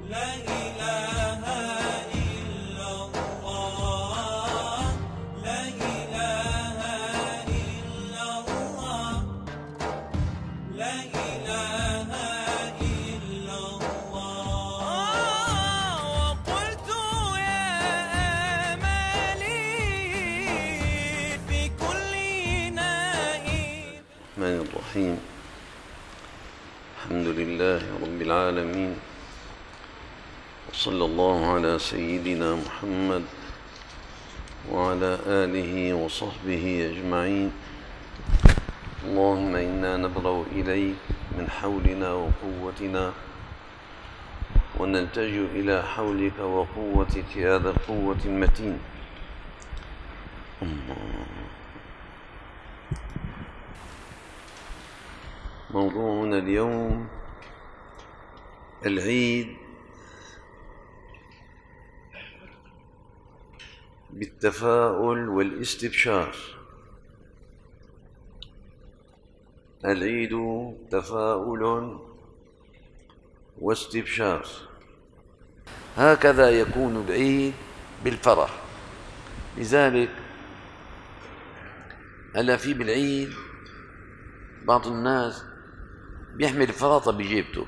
لا إله إلا الله، لا إله إلا الله، لا إله إلا الله. وقلت يا آمالي في كل نائم. الرحمن الرحيم. الحمد لله رب العالمين، وصلى الله على سيدنا محمد وعلى آله وصحبه أجمعين. اللهم إنا نبرأ إليك من حولنا وقوتنا، ونلتجئ إلى حولك وقوتك يا ذا القوة المتين. موضوعنا اليوم العيد بالتفاؤل والاستبشار. العيد تفاؤل واستبشار، هكذا يكون العيد بالفرح. لذلك هلا في بالعيد بعض الناس بيحمل فراطة بجيبته،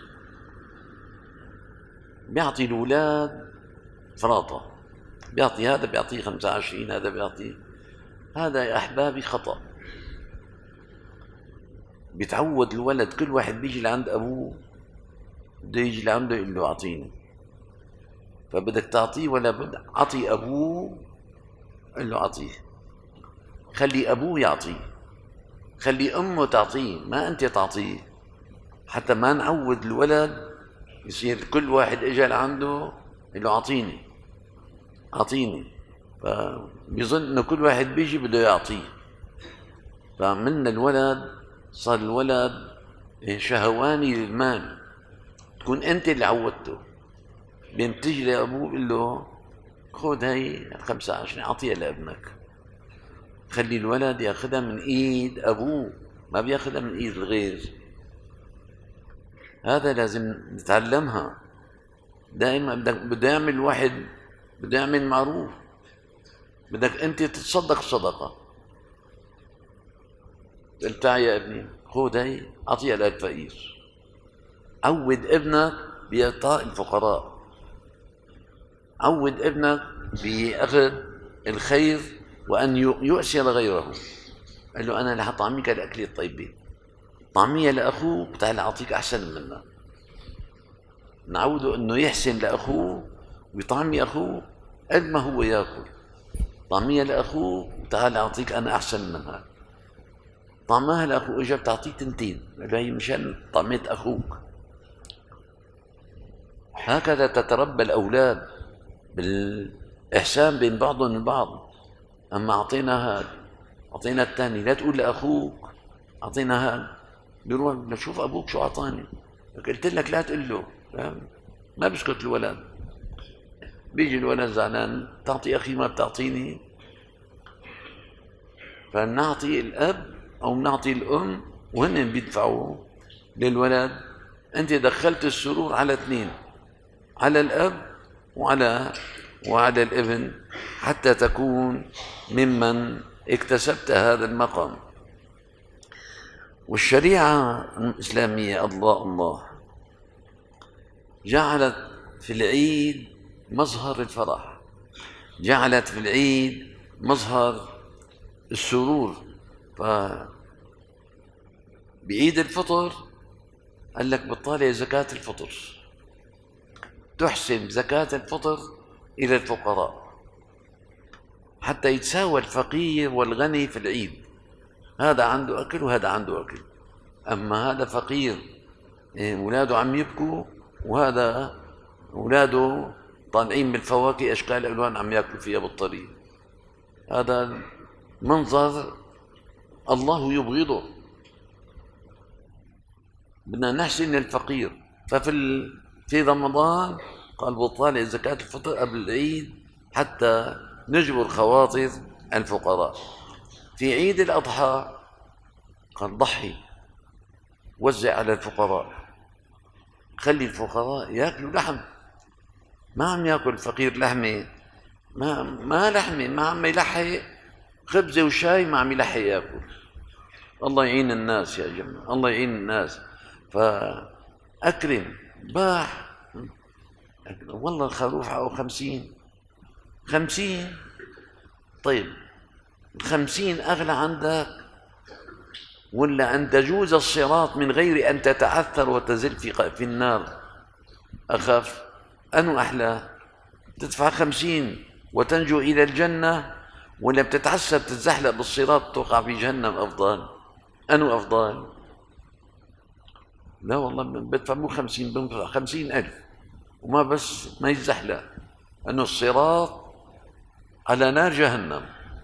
بيعطي الأولاد فراطة، بيعطي هذا بيعطيه 25، هذا بيعطيه. هذا يا أحبابي خطأ. بيتعود الولد كل واحد بيجي لعند أبوه بده يجي لعنده يقول له أعطيني، فبدك تعطيه ولا بد أعطي أبوه، قل له أعطيه، خلي أبوه يعطيه، خلي أمه تعطيه، ما أنت تعطيه، حتى ما نعود الولد يصير كل واحد إجا لعنده يقول له أعطيني أعطيني، فبيظن إنه كل واحد بيجي بده يعطيه. فمن الولد صار الولد شهواني للمال، تكون أنت اللي عودته. بين تجي لأبوه بيقول له خذ هي 25 أعطيها لابنك، خلي الولد ياخذها من إيد أبوه، ما بياخذها من إيد الغير. هذا لازم نتعلمها دائما. بده يعمل واحد بده يعمل معروف، بدك أنت تتصدق صدقة، قلت تعال يا ابني خذ هي أعطيها للفقير. عود ابنك بإعطاء الفقراء، عود ابنك بأخذ الخير وأن يؤسر غيره. قال له أنا رح أطعميك الأكلة الطيبة، طعمية لأخوك تعال أعطيك أحسن منها. نعوده أنه يحسن لأخوه ويطعمي أخوه قد ما هو يأكل. طعمية لأخوه تعال أعطيك أنا أحسن منها. طعمها لأخوه إجا بتعطيه تنتين، قال له هي مشان طعميت أخوك. هكذا تتربى الأولاد بالإحسان بين بعضهم البعض. أما أعطينا هذا أعطينا الثاني، لا تقول لأخوك أعطينا هذا، بيروح بشوف أبوك شو أعطاني، قلت لك لا تقول له. ما بيسكت الولد، بيجي الولد زعلان، تعطي أخي ما بتعطيني. فنعطي الأب أو نعطي الأم وهن بيدفعوا للولد. أنت دخلت السرور على اثنين، على الأب وعلى الابن، حتى تكون ممن اكتسبت هذا المقام. والشريعة الإسلامية الله جعلت في العيد مظهر الفرح، جعلت في العيد مظهر السرور. بعيد الفطر قال لك بتطالع زكاة الفطر، تحسن زكاة الفطر إلى الفقراء حتى يتساوى الفقير والغني في العيد. هذا عنده أكل وهذا عنده أكل، أما هذا فقير أولاده عم يبكوا وهذا أولاده طالعين بالفواكه أشكال ألوان عم يأكلوا فيها بالطريق. هذا منظر الله يبغضه. بدنا نحسن الفقير. في رمضان قال بطالع زكاة الفطر قبل العيد حتى نجبر خواطر الفقراء. في عيد الأضحى قال ضحي، وزع على الفقراء. خلي الفقراء ياكلوا لحم. ما عم ياكل فقير لحمه، ما لحمه، ما عم يلحق خبزه وشاي، ما عم يلحق ياكل. الله يعين الناس يا جماعه، الله يعين الناس. فاكرم باع، والله الخروف حقه 50. طيب 50 اغلى عندك ولا أن تجوز الصراط من غير أن تتعثر وتزل في النار؟ أخف. أنو أحلى؟ تدفع 50 وتنجو إلى الجنة، ولا بتتعسر تتزحلق بالصراط توقع في جهنم؟ أفضل. أنو أفضل؟ لا والله بدفع مو 50، بدفع 50,000 وما بس ما يتزحلق، أنه الصراط على نار جهنم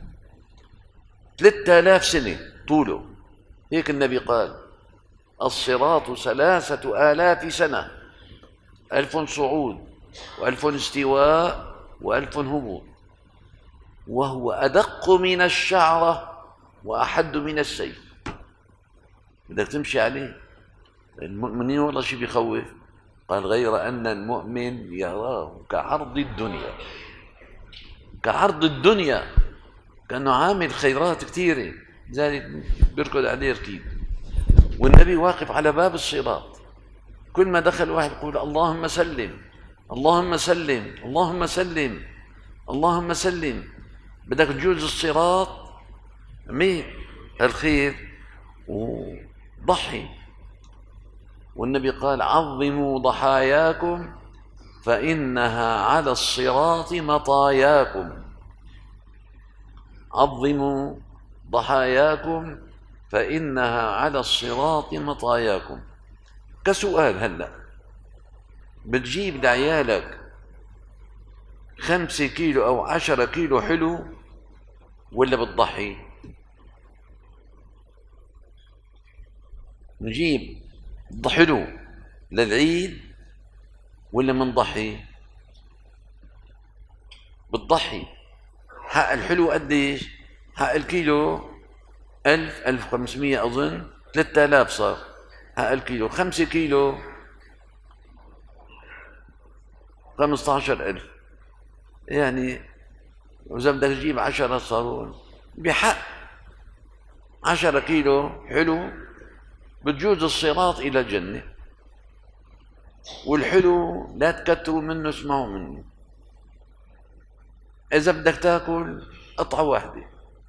3000 سنة طوله. هيك النبي قال: الصراط 3000 سنة، 1000 صعود و1000 استواء و1000 هبوط، وهو أدق من الشعرة وأحد من السيف. بدك تمشي عليه. المؤمنين والله شيء بيخوف. قال: غير أن المؤمن يراه كعرض الدنيا، كعرض الدنيا، كأنه عامل خيرات كثيرة، لذلك بيركض عليه ركيب. والنبي واقف على باب الصراط، كل ما دخل واحد يقول: اللهم سلم، اللهم سلم، اللهم سلم، اللهم سلم. بدك تجوز الصراط، مين الخير وضحي. والنبي قال: عظموا ضحاياكم فإنها على الصراط مطاياكم. عظموا ضحاياكم فإنها على الصراط مطاياكم. كسؤال هلأ، بتجيب لعيالك 5 كيلو أو 10 كيلو حلو ولا بتضحي؟ نجيب حلو للعيد ولا منضحي؟ بتضحي. حق الحلو قديش؟ حق الكيلو 1000 1500 أظن، 3000 صار حق الكيلو. 5 كيلو 15,000، يعني وإذا بدك تجيب 10 صاروا بحق 10 كيلو حلو بتجوز الصراط إلى الجنة. والحلو لا تكتروا منه، اسمعوا مني. إذا بدك تاكل قطعة واحدة،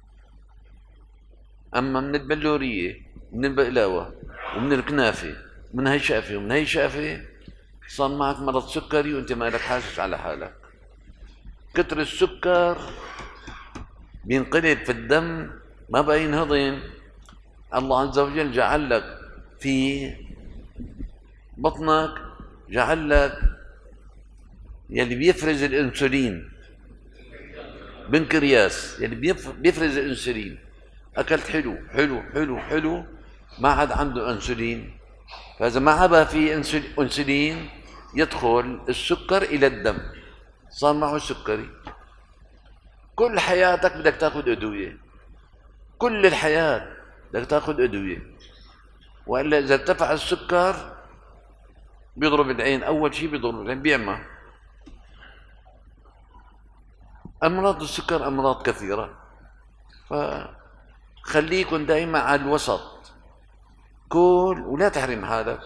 أما من البلورية، من البقلاوة، ومن الكنافة، من هي شقفة ومن هي شقفة، صار معك مرض سكري وأنت ما لك حاسس على حالك. كتر السكر بينقلب في الدم، ما بقى ينهضم. الله عز وجل جعل لك في بطنك، جعل لك يلي بيفرز الانسولين، بنكرياس يلي بيفرز الانسولين. اكلت حلو حلو حلو حلو، ما عاد عنده انسولين، فاذا ما عبى في انسولين يدخل السكر الى الدم، صار معه سكري. كل حياتك بدك تاخذ ادويه، كل الحياه بدك تاخذ ادويه، والا اذا ارتفع السكر بيضرب العين. اول شيء بيضرب العين، بيعمى. امراض السكر امراض كثيره، فخليكن دائما على الوسط. كل ولا تحرم حالك.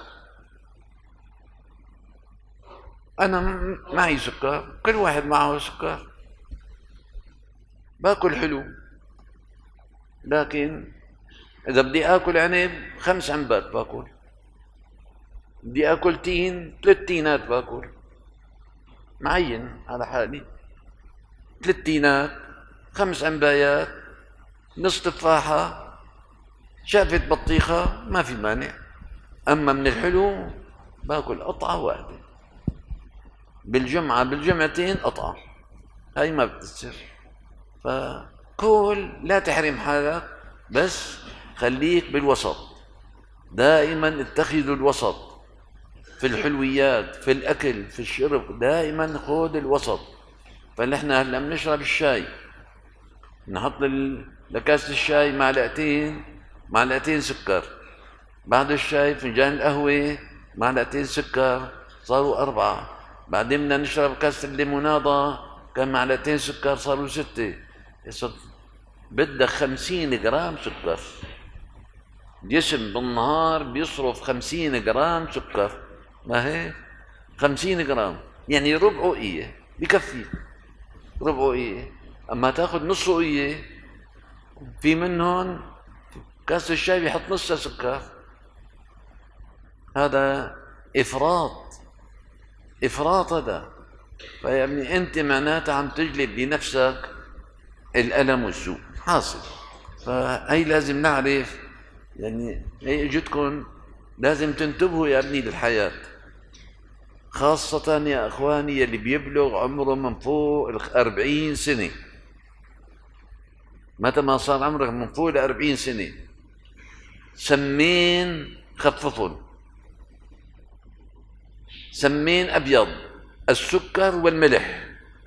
انا معي سكر، كل واحد معه سكر، باكل حلو، لكن اذا بدي اكل عنب 5 عنبات باكل، بدي اكل تين 3 تينات باكل، معين على حالي. 3 تينات، 5 عنبايات، نص تفاحة، شقفة بطيخة، ما في مانع. أما من الحلو باكل قطعة واحدة بالجمعة، بالجمعتين قطعة، هاي ما بتصير. فكل لا تحرم حالك، بس خليك بالوسط. دائما اتخذوا الوسط في الحلويات، في الأكل، في الشرب، دائما خذ الوسط. فنحن هلا بنشرب الشاي، نحط لكاسة الشاي معلقتين سكر، بعد الشاي فنجان القهوة معلقتين سكر صاروا 4. بعدين بدنا نشرب كاسة الليموناضة كان معلقتين سكر صاروا 6. بدك 50 جرام سكر. الجسم بالنهار بيصرف 50 جرام سكر، ما هيك؟ 50 جرام يعني ربع وقية بكفي، ربع وقية. أما تاخذ نص وقية في منهم كاس الشاي بيحط نصها سكر. هذا إفراط هذا. فيعني أنت معناتها عم تجلب لنفسك الألم والسوء حاصل. فهي لازم نعرف، يعني هي اجتكم لازم تنتبهوا يا ابني للحياة، خاصة يا أخواني اللي بيبلغ عمره من فوق 40 سنة. متى ما صار عمرك من فوق 40 سنة سمين خففهم، سمين أبيض، السكر والملح،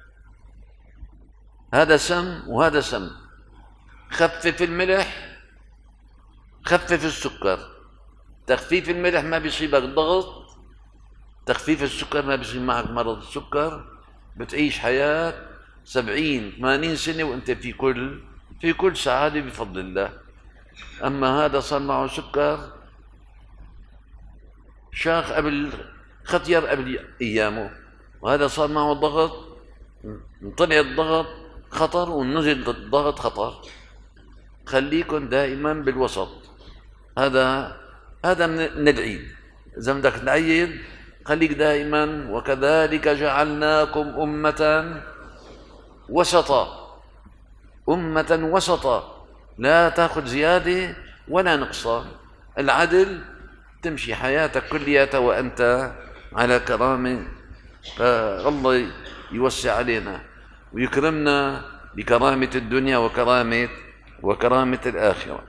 هذا سم وهذا سم. خفف الملح، خفف السكر. تخفيف الملح ما بيصيبك ضغط، تخفيف السكر ما بيصيب معك مرض السكر. بتعيش حياة 70-80 سنة وانت في كل سعادة بفضل الله. أما هذا صار معه سكر، شاخ قبل ختير قبل أيامه، وهذا صار معه ضغط، طلع الضغط خطر ونزل الضغط خطر. خليكن دائما بالوسط. هذا من العيد. إذا بدك تعيد خليك دائما وكذلك جعلناكم أمة وسطا، أمة وسطا، لا تأخذ زيادة ولا نقصان، العدل، تمشي حياتك كلياتها وأنت على كرامة. فالله يوسع علينا ويكرمنا بكرامة الدنيا وكرامة الآخرة.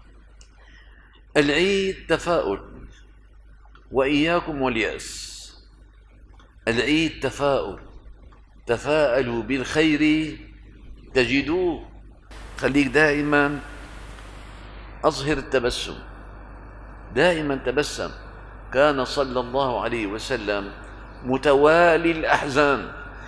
العيد تفاؤل، وإياكم واليأس. العيد تفاؤل، تفاءلوا بالخير تجدوه. خليك دائما أظهر التبسم، دائما تبسم. كان صلى الله عليه وسلم متوالي الأحزان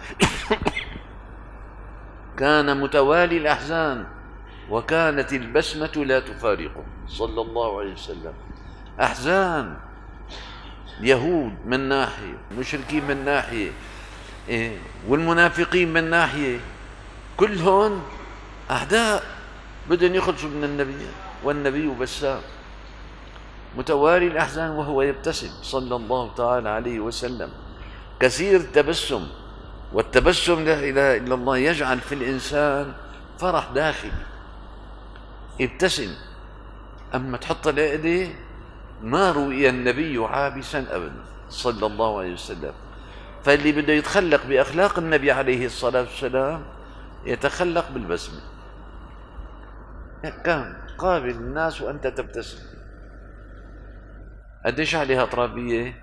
كان متوالي الأحزان وكانت البسمة لا تفارقه صلى الله عليه وسلم. أحزان، يهود من ناحية، مشركين من ناحية، والمنافقين من ناحية، كلهم أعداء بدهم يخلصوا من النبي، والنبي بسام متوالي الأحزان وهو يبتسم صلى الله تعالى عليه وسلم. كثير التبسم، والتبسم لا إله إلا الله يجعل في الإنسان فرح داخلي، ابتسم. أما تحط العقدة ما رؤي النبي عابسا أبدا صلى الله عليه وسلم. فاللي بده يتخلق بأخلاق النبي عليه الصلاة والسلام يتخلق بالبسمة. كان قابل الناس وأنت تبتسم. قديش عليها ترابية،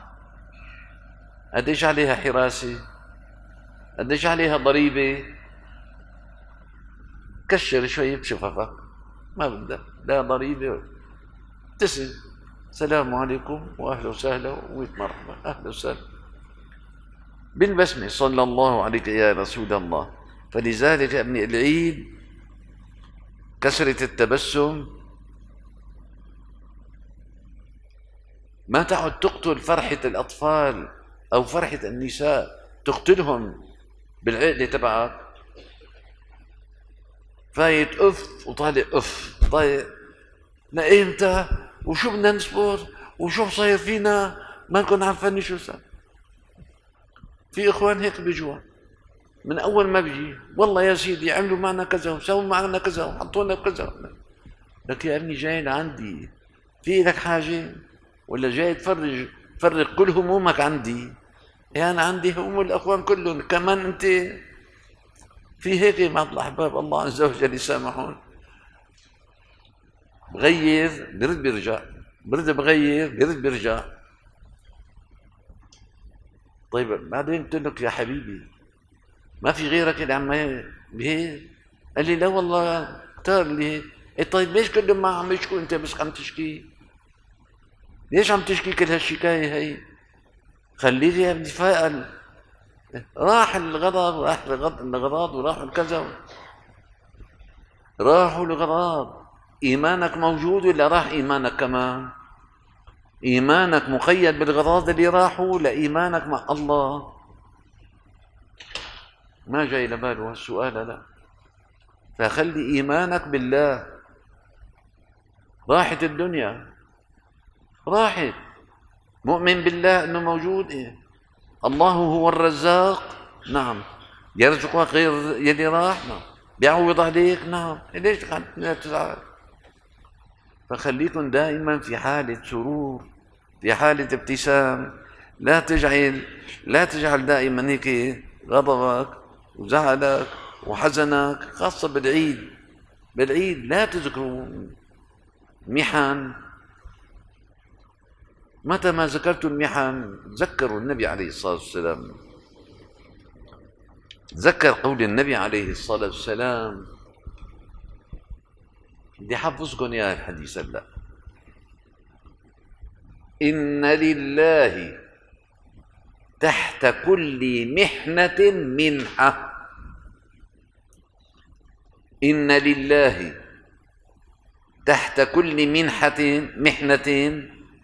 قديش عليها حراسة، قديش عليها ضريبة. كشر شوي بشفافك، ما بدك لا ضريبة. ابتسم، السلام عليكم واهلا وسهلا ومرحبا، اهلا وسهلا بالبسمة صلى الله عليك يا رسول الله. فلذلك يا ابني العيد كثرة التبسم، ما تعد تقتل فرحة الأطفال أو فرحة النساء، تقتلهم بالعقدة تبعك. فايت أف وطالع أف، طيب لإمتى؟ وشو بدنا نصبر؟ وشو صاير فينا؟ ما نكون عارفين شو صار. في إخوان هيك بيجوا من أول ما بيجي، والله يا سيدي عملوا معنا كذا وسووا معنا كذا وحطونا بكذا. لك يا ابني جاي لعندي، في لك حاجة ولا جاي تفرغ كل همومك عندي؟ يعني أنا عندي هموم الأخوان كلهم، كمان أنت في هيك بعض الأحباب الله عز وجل يسامحون. بغير برد بيرجع، برد بغير برد بيرجع. طيب بعدين قلت لك يا حبيبي ما في غيرك اللي عم بهيك؟ قال لي لا والله كتار اللي هيك. طيب ليش كلهم ما عم يشكوا انت بس عم تشكي؟ ليش عم تشكي كل هالشكاية هي؟ خليه يا ابني فائل. راح الغضب، راح الغضاض، وراح الكذا، راحوا الغضاض. إيمانك موجود ولا راح إيمانك كمان؟ إيمانك مقيد بالغضاض اللي راحوا لإيمانك مع الله؟ ما جاي لباله هالسؤال. لا، فخلي إيمانك بالله. راحت الدنيا، راحت. مؤمن بالله أنه موجود. إيه؟ الله هو الرزاق، نعم. يرزقك غير يلي راح، نعم. بيعوض عليك، نعم. ليش تزعل؟ فخليكم دائما في حالة سرور، في حالة ابتسام. لا تجعل دائما هيك غضبك وزعلك وحزنك، خاصة بالعيد. بالعيد لا تذكروا محن. متى ما ذكرتوا المحن ذكروا النبي عليه الصلاة والسلام. ذكر قول النبي عليه الصلاة والسلام. بدي حفظكم يا الحديث هلا. إن لله تحت كل محنة منحة. إن لله تحت كل محنة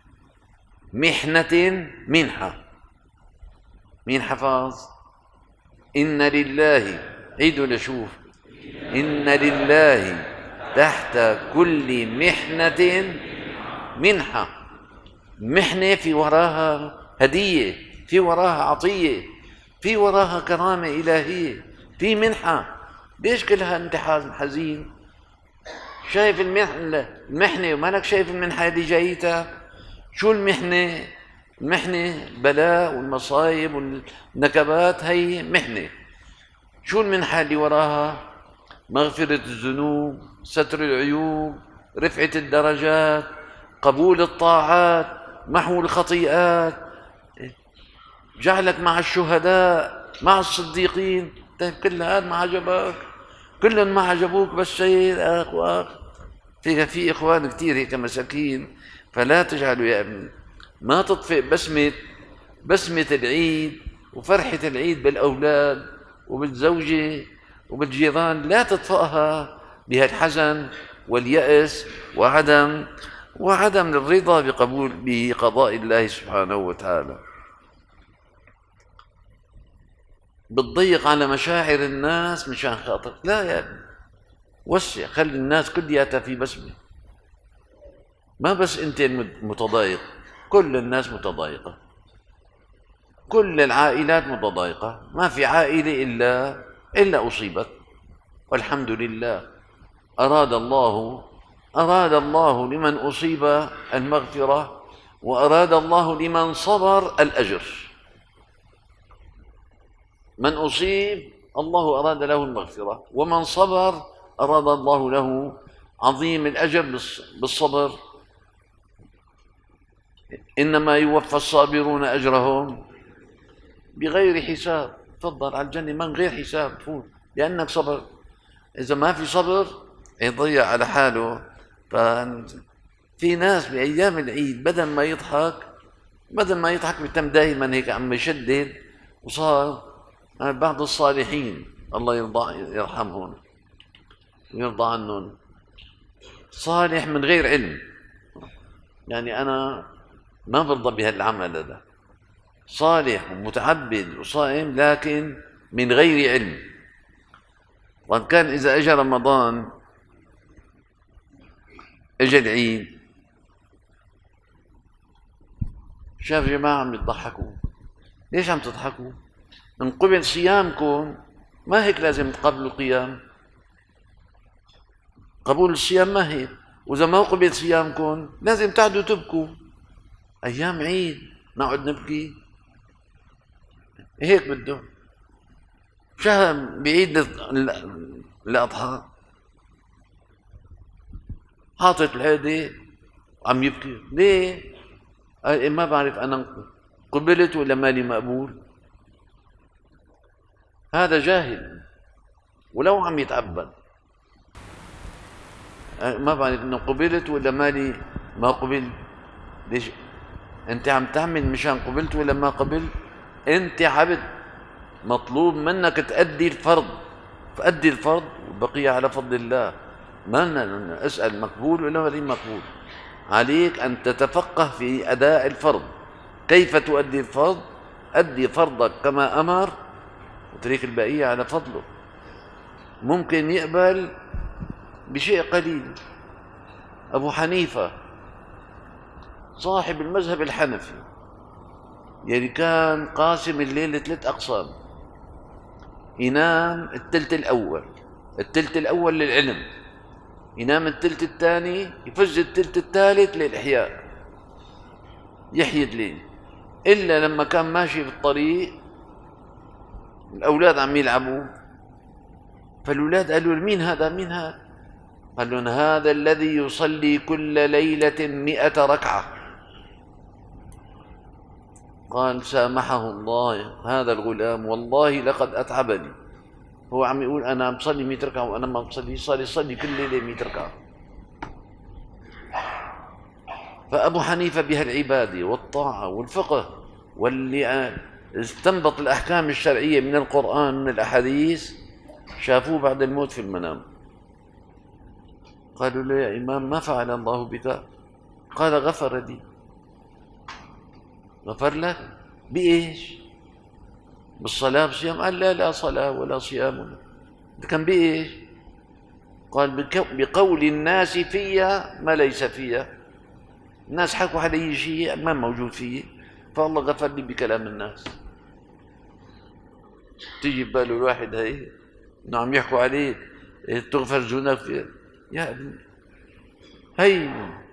منحة. مين حفظ؟ إن لله، عيدوا لشوف. إن لله تحت كل محنة منحة. محنة في وراها هدية، في وراها عطية، في وراها كرامة إلهية، في منحة. ليش كلها امتحان حزين؟ شايف المحنة ومالك شايف المنحة اللي جايتك؟ شو المحنة؟ المحنة بلاء والمصايب والنكبات، هي محنة. شو المنحة اللي وراها؟ مغفرة الذنوب، ستر العيوب، رفعة الدرجات، قبول الطاعات، محو الخطيئات، جعلك مع الشهداء، مع الصديقين. طيب كل هذا ما عجبك؟ كلهم ما عجبوك، بس شيء اخ واخ. في اخوان كثير هيك مساكين. فلا تجعلوا يا ابني، ما تطفئ بسمة العيد وفرحة العيد بالأولاد وبالزوجة وبالجيران. لا تطفئها بهالحزن واليأس وعدم الرضا بقضاء الله سبحانه وتعالى. بتضيق على مشاعر الناس مشان خاطر. لا يا ابني، وسع، خلي الناس كلياتها في بسمة. ما بس انت متضايق، كل الناس متضايقة، كل العائلات متضايقة. ما في عائلة إلا أصيبت، والحمد لله. أراد الله لمن أصيب المغفرة، وأراد الله لمن صبر الأجر. من أصيب الله أراد له المغفرة، ومن صبر أراد الله له عظيم الأجر بالصبر. إنما يوفى الصابرون أجرهم بغير حساب. تفضل على الجنة من غير حساب، فوت، لأنك صبر. إذا ما في صبر يضيع على حاله. في ناس بأيام العيد بدل ما يضحك بيتم دائما هيك عم يشدد. وصار بعض الصالحين الله يرحمهم ويرضى عنهم، صالح من غير علم. يعني أنا ما برضى بهالعمل هذا. صالح ومتعبد وصائم لكن من غير علم. وإن كان إذا أجى رمضان، أجى العيد، شاف جماعة عم يضحكوا. ليش عم تضحكوا؟ من قبل صيامكم ما هيك لازم تقبلوا القيام. قبول الصيام ما هيك. وإذا ما قبل صيامكم لازم تعدوا تبكوا. أيام عيد نقعد نبكي؟ هيك بده شهر بعيد الأضحى حاطط العيدة عم يبكي. ليه؟ ما بعرف أنا قبلت ولا مالي مقبول. هذا جاهل ولو عم يتعبد. ما بعرف انه قبلت ولا مالي ما قبل. ليش؟ أنت عم تعمل مشان قبلت ولا ما قبلت؟ أنت عبد، مطلوب منك تأدي الفرض، فأدي الفرض والبقية على فضل الله. ما أسأل مقبول ولا غير مقبول، عليك أن تتفقه في أداء الفرض. كيف تؤدي الفرض؟ أدي فرضك كما أمر وتريك البقية على فضله. ممكن يقبل بشيء قليل. أبو حنيفة صاحب المذهب الحنفي يلي كان قاسم الليل ل3 أقسام، ينام الثلث الأول للعلم، ينام الثلث الثاني، يفز الثلث الثالث للإحياء، يحيي الليل. إلا لما كان ماشي في الطريق الأولاد عم يلعبوا، فالأولاد قالوا مين هذا مين هذا؟ قال لهم هذا الذي يصلي كل ليلة 100 ركعة. قال سامحه الله هذا الغلام، والله لقد أتعبني. هو عم يقول أنا بصلي 100 ركعة وأنا ما بصلي، صار يصلي كل ليلة 100 ركعة. فأبو حنيفة بهالعبادة والطاعة والفقه واللي استنبط الأحكام الشرعية من القرآن من الأحاديث، شافوه بعد الموت في المنام. قالوا له يا إمام ما فعل الله بك؟ قال غفر لي. غفر لك بإيش؟ بالصلاة والصيام؟ قال لا صلاة ولا صيام. كان بإيش؟ قال بقول الناس فيا ما ليس فيا. الناس حكوا علي شيء ما موجود فيه، فالله غفر لي بكلام الناس. تيجي بباله الواحد هي انه عم يحكوا عليه تغفر ذنوبك يا ابني. هي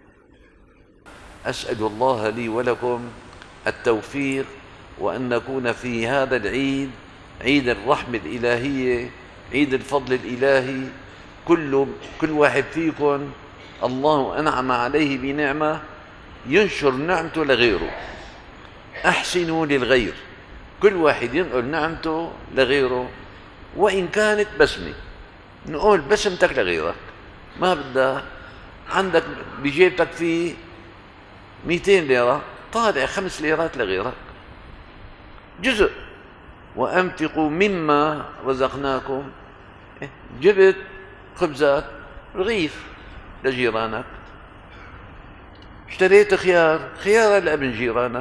أسأل الله لي ولكم التوفيق، وأن نكون في هذا العيد، عيد الرحمة الإلهية، عيد الفضل الإلهي. كل واحد فيكم الله أنعم عليه بنعمة ينشر نعمته لغيره. أحسنوا للغير، كل واحد ينقل نعمته لغيره، وإن كانت بسمة، نقول بسمتك لغيرك. ما بدها عندك بجيبتك فيه 200 ليرة، طالع 5 ليرات لغيرك، جزء. وأنفقوا مما رزقناكم، جبت خبزات رغيف لجيرانك، اشتريت خيار لابن جيرانك.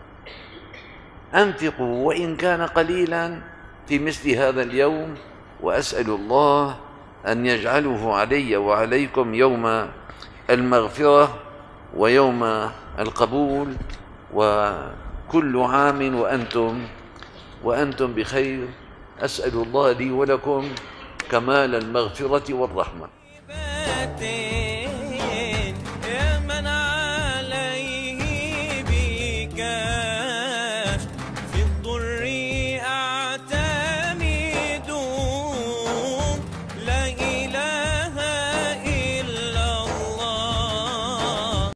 أنفقوا وإن كان قليلا في مثل هذا اليوم، وأسأل الله أن يجعله علي وعليكم يوم المغفرة ويوم القبول، وكل عام وأنتم بخير. أسأل الله لي ولكم كمال المغفرة والرحمة. يا من